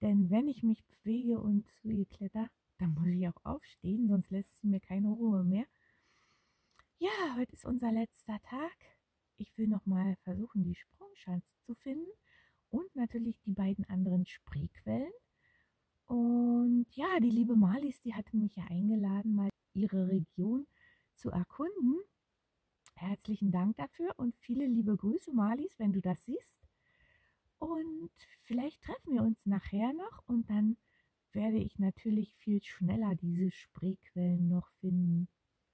denn wenn ich mich bewege und zu ihr kletter, dann muss ich auch aufstehen, sonst lässt sie mir keine Ruhe mehr. Ja, heute ist unser letzter Tag. Ich will noch mal versuchen, die Sprungschanze zu finden und natürlich die beiden anderen Spreequellen. Und ja, die liebe Marlies, die hatte mich ja eingeladen, mal ihre Region zu erkunden. Herzlichen Dank dafür und viele liebe Grüße, Marlies, wenn du das siehst. Und vielleicht treffen wir uns nachher noch und dann werde ich natürlich viel schneller diese Spreequellen noch finden.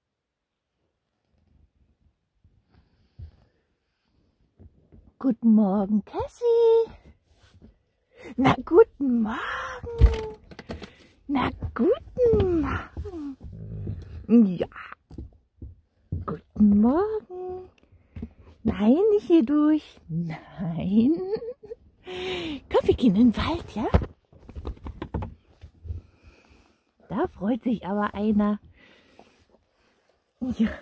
Guten Morgen, Cassie. Na, guten Morgen. Na, guten Morgen. Ja. Guten Morgen. Nein, nicht hier durch. Nein. Komm, wir gehen in den Wald, ja? Da freut sich aber einer. Ja.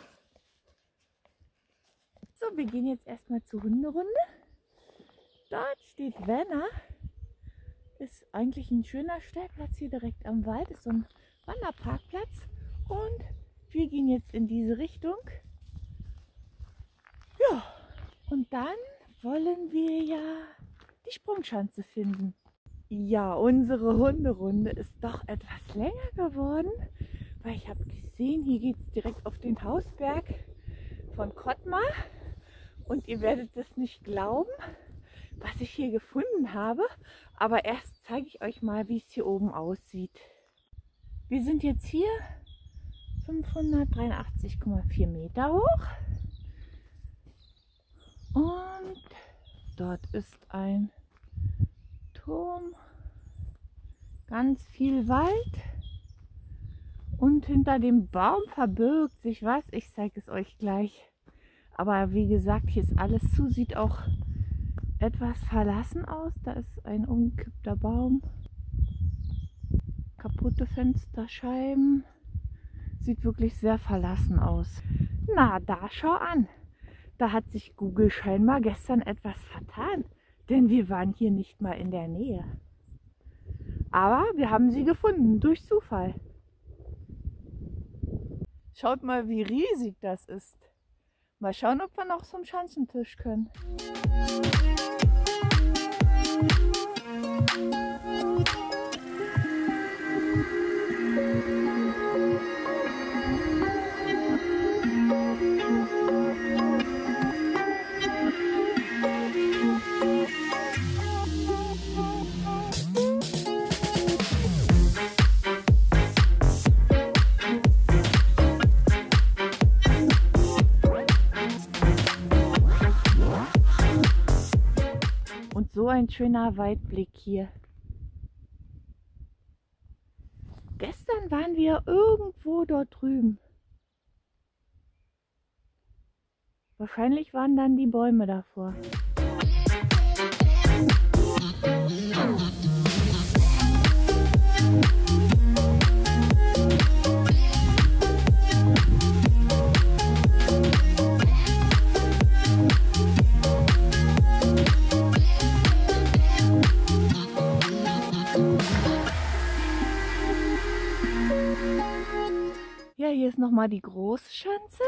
So, wir gehen jetzt erstmal zur Hunderunde. Dort steht Werner. Ist eigentlich ein schöner Stellplatz hier direkt am Wald. Ist so ein Wanderparkplatz. Und wir gehen jetzt in diese Richtung. Ja, und dann wollen wir ja die Sprungschanze finden. Ja, unsere Hunderunde ist doch etwas länger geworden, weil ich habe gesehen, hier geht es direkt auf den Hausberg von Kottmar. Und ihr werdet es nicht glauben, was ich hier gefunden habe. Aber erst zeige ich euch mal, wie es hier oben aussieht. Wir sind jetzt hier 583,4 Meter hoch. Und dort ist ein Turm, ganz viel Wald. Und hinter dem Baum verbirgt sich was. Ich zeige es euch gleich. Aber wie gesagt, hier ist alles zu, sieht auch etwas verlassen aus. Da ist ein umgekippter Baum, kaputte Fensterscheiben. Sieht wirklich sehr verlassen aus. Na, da schau an. Da hat sich Google scheinbar gestern etwas vertan, denn wir waren hier nicht mal in der Nähe. Aber wir haben sie gefunden, durch Zufall. Schaut mal, wie riesig das ist. Mal schauen, ob wir noch zum Schanzentisch können. Und so ein schöner Weitblick hier. Gestern waren wir irgendwo dort drüben. Wahrscheinlich waren dann die Bäume davor. Ja, hier ist nochmal die große Schanze.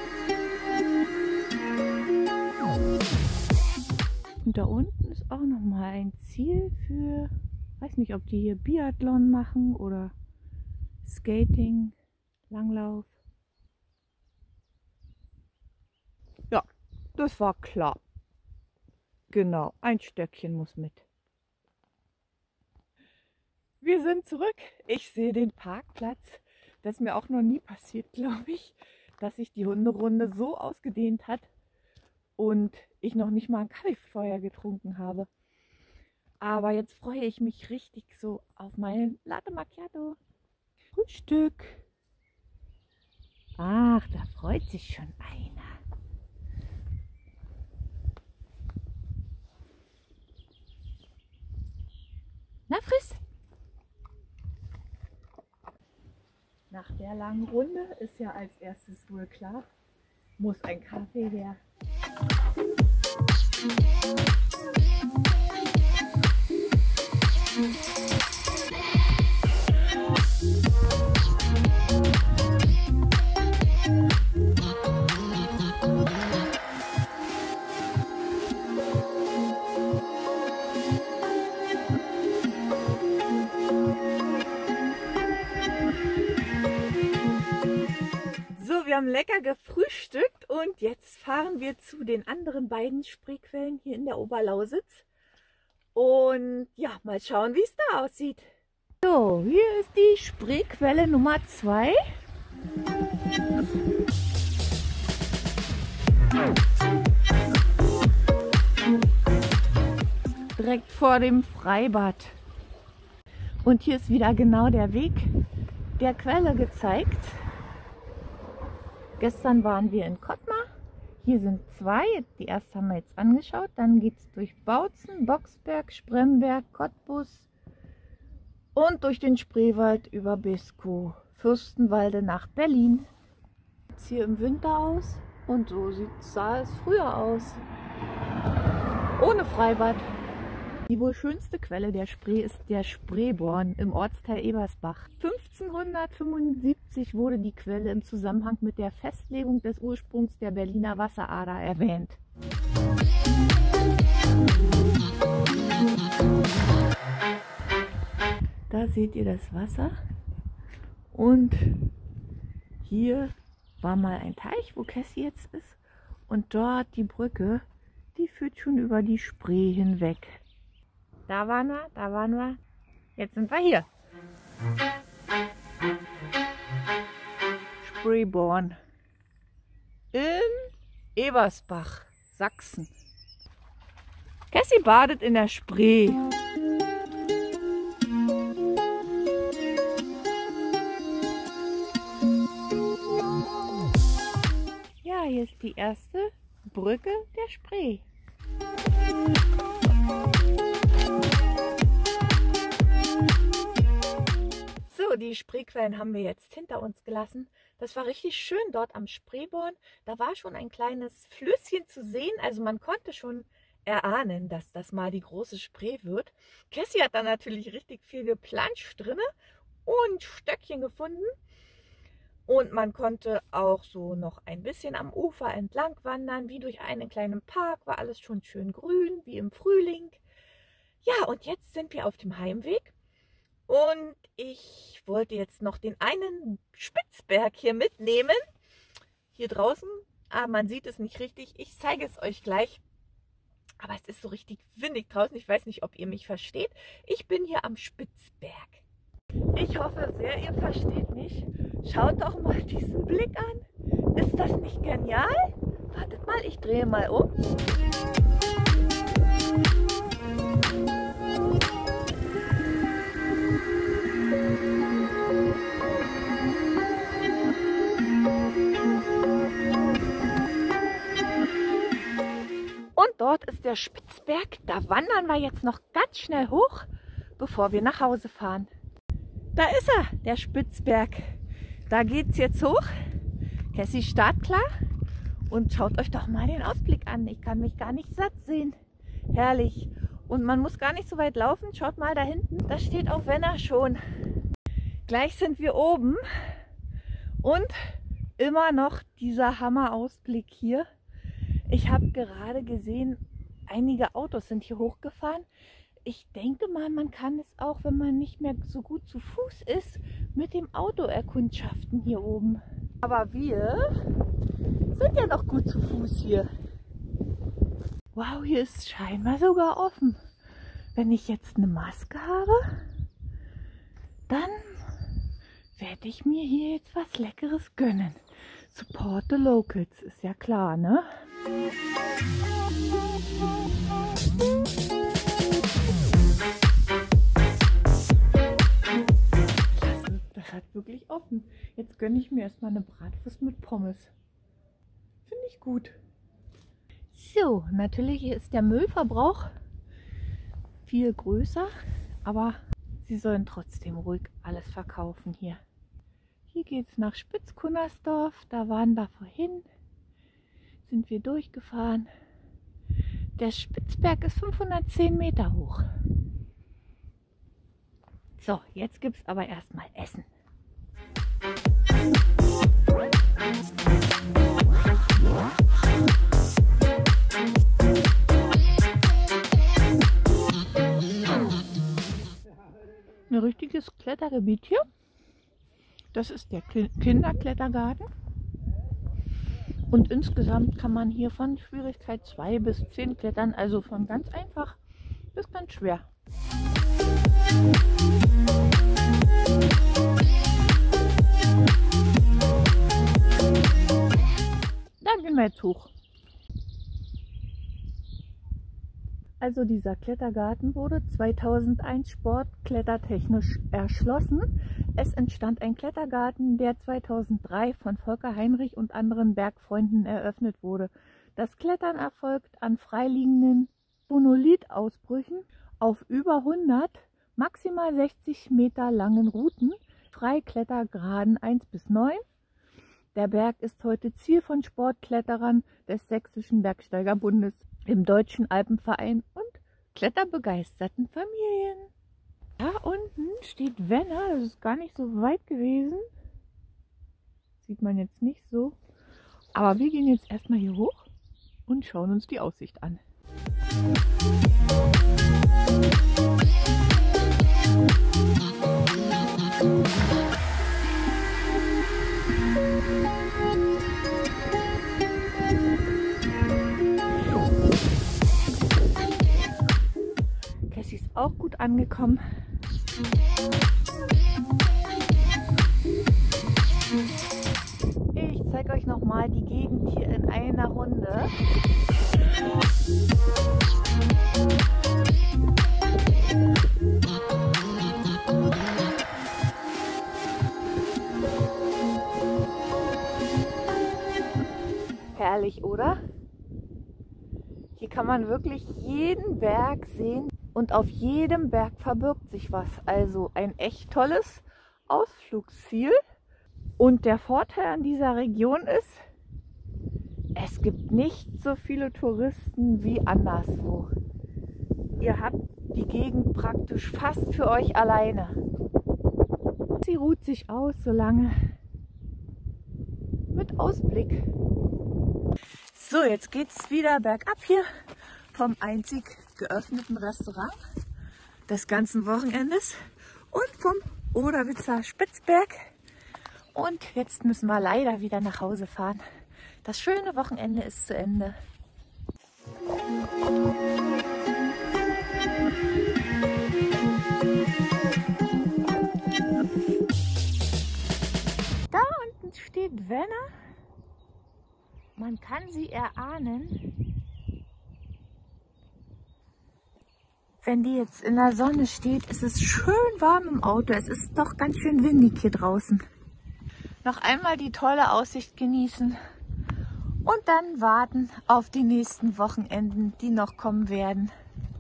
Und da unten ist auch nochmal ein Ziel für, weiß nicht, ob die hier Biathlon machen oder Skating, Langlauf. Ja, das war klar. Genau, ein Stöckchen muss mit. Wir sind zurück. Ich sehe den Parkplatz. Das ist mir auch noch nie passiert, glaube ich, dass sich die Hunderunde so ausgedehnt hat und ich noch nicht mal ein Kaffee vorher getrunken habe. Aber jetzt freue ich mich richtig so auf meinen Latte Macchiato. Frühstück. Ach, da freut sich schon einer. Na, friss! Nach der langen Runde ist ja als erstes wohl klar, muss ein Kaffee her. haben lecker gefrühstückt und jetzt fahren wir zu den anderen beiden Spreequellen hier in der Oberlausitz. Und ja, mal schauen, wie es da aussieht. So, hier ist die Spreequelle Nummer 2. Direkt vor dem Freibad. Und hier ist wieder genau der Weg der Quelle gezeigt. Gestern waren wir in Kottmar. Hier sind zwei. Die erste haben wir jetzt angeschaut. Dann geht es durch Bautzen, Boxberg, Spremberg, Cottbus und durch den Spreewald über Beskow, Fürstenwalde nach Berlin. Jetzt hier im Winter aus und so sah es früher aus. Ohne Freibad. Die wohl schönste Quelle der Spree ist der Spreeborn im Ortsteil Ebersbach. 1575 wurde die Quelle im Zusammenhang mit der Festlegung des Ursprungs der Berliner Wasserader erwähnt. Da seht ihr das Wasser und hier war mal ein Teich, wo Cassie jetzt ist, und dort die Brücke, die führt schon über die Spree hinweg. Da waren wir, jetzt sind wir hier. Spreeborn in Ebersbach, Sachsen. Cassie badet in der Spree. Ja, hier ist die erste Brücke der Spree. So, die Spreequellen haben wir jetzt hinter uns gelassen. Das war richtig schön dort am Spreeborn. Da war schon ein kleines Flüsschen zu sehen. Also man konnte schon erahnen, dass das mal die große Spree wird. Cassie hat da natürlich richtig viel geplanscht drinne und Stöckchen gefunden. Und man konnte auch so noch ein bisschen am Ufer entlang wandern, wie durch einen kleinen Park. War alles schon schön grün, wie im Frühling. Ja, und jetzt sind wir auf dem Heimweg. Und ich wollte jetzt noch den einen Spitzberg hier mitnehmen. Hier draußen. Ah, man sieht es nicht richtig. Ich zeige es euch gleich. Aber es ist so richtig windig draußen. Ich weiß nicht, ob ihr mich versteht. Ich bin hier am Spitzberg. Ich hoffe sehr, ihr versteht mich. Schaut doch mal diesen Blick an. Ist das nicht genial? Wartet mal, ich drehe mal um. Und dort ist der Spitzberg. Da wandern wir jetzt noch ganz schnell hoch, bevor wir nach Hause fahren. Da ist er, der Spitzberg. Da geht es jetzt hoch. Cassie startklar. Und schaut euch doch mal den Ausblick an. Ich kann mich gar nicht satt sehen. Herrlich. Und man muss gar nicht so weit laufen. Schaut mal da hinten. Da steht auch Wenner schon. Gleich sind wir oben. Und immer noch dieser Hammerausblick hier. Ich habe gerade gesehen, einige Autos sind hier hochgefahren. Ich denke mal, man kann es auch, wenn man nicht mehr so gut zu Fuß ist, mit dem Auto erkundschaften hier oben. Aber wir sind ja noch gut zu Fuß hier. Wow, hier ist scheinbar sogar offen. Wenn ich jetzt eine Maske habe, dann werde ich mir hier jetzt was Leckeres gönnen. Support the Locals, ist ja klar, ne? Das hat wirklich offen. Jetzt gönne ich mir erstmal eine Bratwurst mit Pommes. Finde ich gut. So, natürlich ist der Müllverbrauch viel größer, aber sie sollen trotzdem ruhig alles verkaufen hier. Hier geht es nach Spitzkunnersdorf. Da waren wir vorhin. Sind wir durchgefahren. Der Spitzberg ist 510 Meter hoch. So, jetzt gibt es aber erstmal Essen. Ein richtiges Klettergebiet hier. Das ist der Kinderklettergarten. Und insgesamt kann man hier von Schwierigkeit 2 bis 10 klettern, also von ganz einfach bis ganz schwer. Da gehen wir jetzt hoch. Also dieser Klettergarten wurde 2001 sportklettertechnisch erschlossen. Es entstand ein Klettergarten, der 2003 von Volker Heinrich und anderen Bergfreunden eröffnet wurde. Das Klettern erfolgt an freiliegenden Monolithausbrüchen auf über 100, maximal 60 Meter langen Routen, Freiklettergraden 1 bis 9. Der Berg ist heute Ziel von Sportkletterern des Sächsischen Bergsteigerbundes, im Deutschen Alpenverein und kletterbegeisterten Familien. Da unten steht Wenner, das ist gar nicht so weit gewesen. Sieht man jetzt nicht so. Aber wir gehen jetzt erstmal hier hoch und schauen uns die Aussicht an. Cassie ist auch gut angekommen. Ich zeige euch noch mal die Gegend hier in einer Runde. Herrlich, oder? Hier kann man wirklich jeden Berg sehen und auf jedem Berg verbirgt sich was. Also ein echt tolles Ausflugsziel. Und der Vorteil an dieser Region ist, es gibt nicht so viele Touristen wie anderswo. Ihr habt die Gegend praktisch fast für euch alleine. Sie ruht sich aus, solange mit Ausblick. So, jetzt geht es wieder bergab hier vom einzig geöffneten Restaurant des ganzen Wochenendes und vom Oderwitzer Spitzberg. Und jetzt müssen wir leider wieder nach Hause fahren. Das schöne Wochenende ist zu Ende. Da unten steht Wenner. Man kann sie erahnen. Wenn die jetzt in der Sonne steht, ist es schön warm im Auto. Es ist doch ganz schön windig hier draußen. Noch einmal die tolle Aussicht genießen und dann warten auf die nächsten Wochenenden, die noch kommen werden.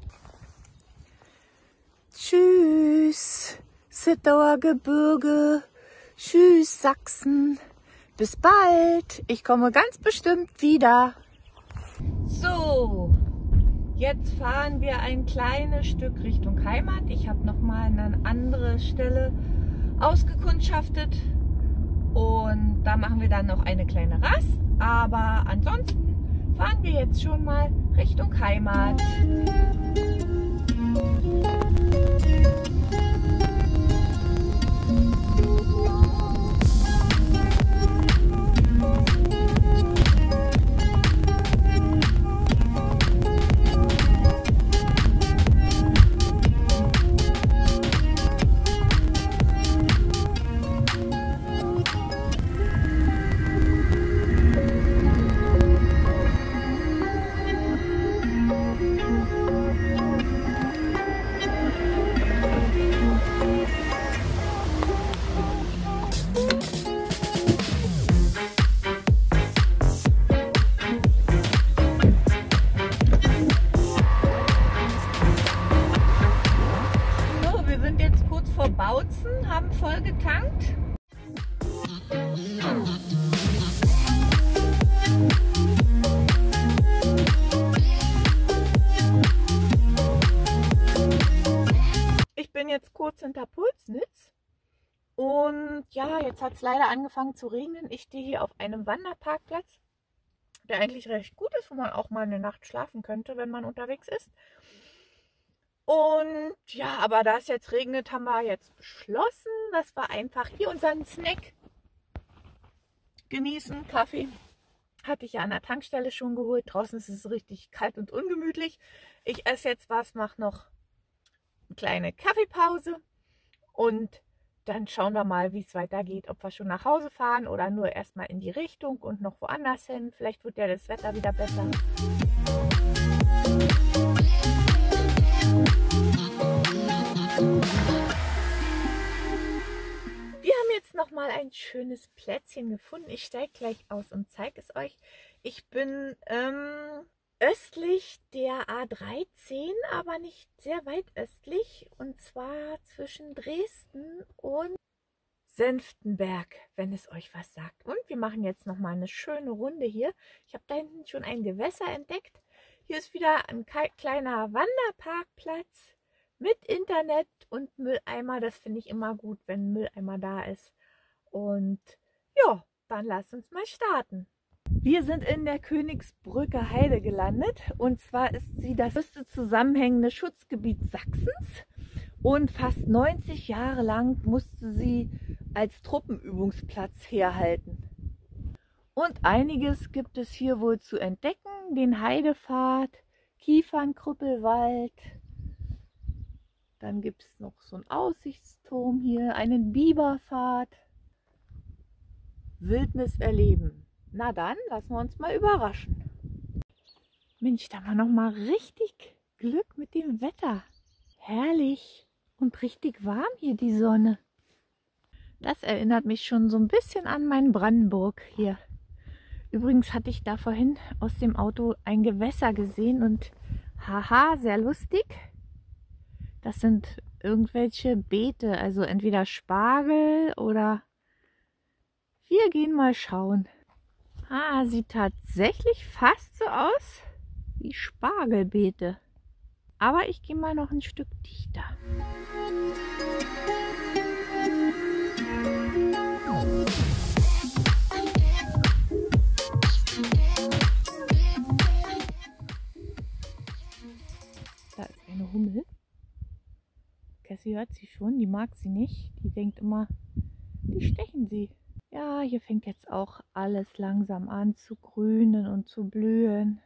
Tschüss, Zittauer Gebirge. Tschüss, Sachsen. Bis bald. Ich komme ganz bestimmt wieder. So, jetzt fahren wir ein kleines Stück Richtung Heimat. Ich habe noch mal eine andere Stelle ausgekundschaftet. Und da machen wir dann noch eine kleine Rast. Aber ansonsten fahren wir jetzt schon mal Richtung Heimat. Bautzen, haben voll getankt. Ich bin jetzt kurz hinter Pulsnitz und ja, jetzt hat es leider angefangen zu regnen. Ich stehe hier auf einem Wanderparkplatz, der eigentlich recht gut ist, wo man auch mal eine Nacht schlafen könnte, wenn man unterwegs ist. Und ja, aber da es jetzt regnet, haben wir jetzt beschlossen, dass wir einfach hier unseren Snack genießen, Kaffee. Hatte ich ja an der Tankstelle schon geholt. Draußen ist es richtig kalt und ungemütlich. Ich esse jetzt was, mache noch eine kleine Kaffeepause und dann schauen wir mal, wie es weitergeht. Ob wir schon nach Hause fahren oder nur erstmal in die Richtung und noch woanders hin. Vielleicht wird ja das Wetter wieder besser. Wir haben jetzt noch mal ein schönes Plätzchen gefunden. Ich steige gleich aus und zeige es euch. Ich bin östlich der A13, aber nicht sehr weit östlich. Und zwar zwischen Dresden und Senftenberg, wenn es euch was sagt. Und wir machen jetzt noch mal eine schöne Runde hier. Ich habe da hinten schon ein Gewässer entdeckt. Hier ist wieder ein kleiner Wanderparkplatz mit Internet und Mülleimer. Das finde ich immer gut, wenn ein Mülleimer da ist. Und ja, dann lasst uns mal starten. Wir sind in der Königsbrücker Heide gelandet. Und zwar ist sie das größte zusammenhängende Schutzgebiet Sachsens. Und fast 90 Jahre lang musste sie als Truppenübungsplatz herhalten. Und einiges gibt es hier wohl zu entdecken. Den Heidepfad, Kiefernkrüppelwald. Dann gibt es noch so einen Aussichtsturm hier, einen Biberpfad. Wildnis erleben. Na dann, lassen wir uns mal überraschen. Mensch, da war noch mal richtig Glück mit dem Wetter. Herrlich und richtig warm hier die Sonne. Das erinnert mich schon so ein bisschen an mein Brandenburg hier. Übrigens hatte ich da vorhin aus dem Auto ein Gewässer gesehen und haha, sehr lustig. Das sind irgendwelche Beete, also entweder Spargel oder wir gehen mal schauen. Ah, sieht tatsächlich fast so aus wie Spargelbeete. Aber ich gehe mal noch ein Stück dichter. Da ist eine Hummel. Cassie hört sie schon, die mag sie nicht. Die denkt immer, die stechen sie. Ja, hier fängt jetzt auch alles langsam an zu grünen und zu blühen.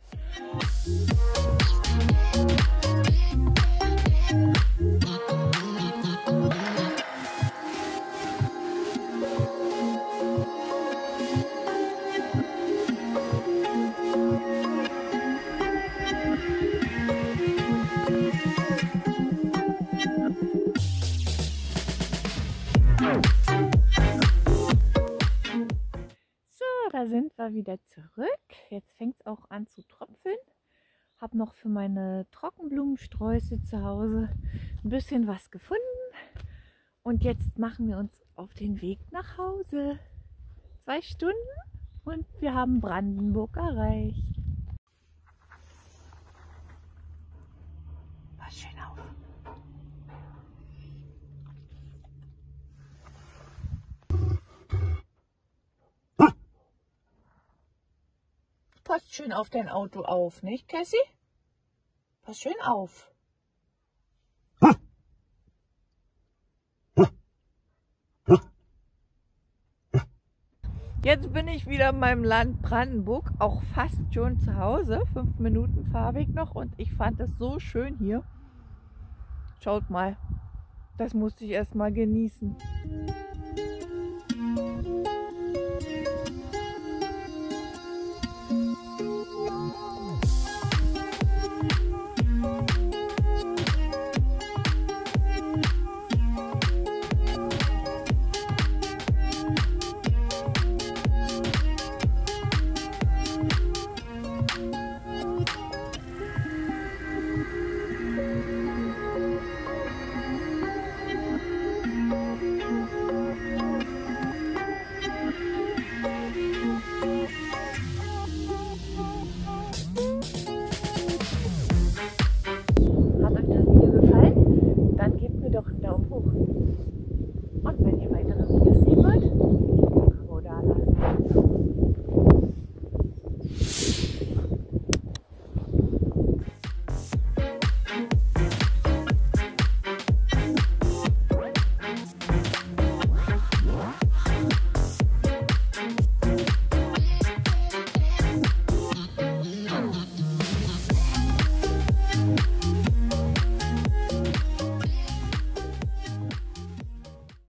Da sind wir wieder zurück. Jetzt fängt es auch an zu tröpfeln. Habe noch für meine Trockenblumensträuße zu Hause ein bisschen was gefunden. Und jetzt machen wir uns auf den Weg nach Hause. 2 Stunden und wir haben Brandenburg erreicht. Pass schön auf. Passt schön auf dein Auto auf, nicht, Cassie? Pass schön auf. Jetzt bin ich wieder in meinem Land Brandenburg, auch fast schon zu Hause. 5 Minuten Fahrweg noch und ich fand es so schön hier. Schaut mal, das musste ich erst mal genießen.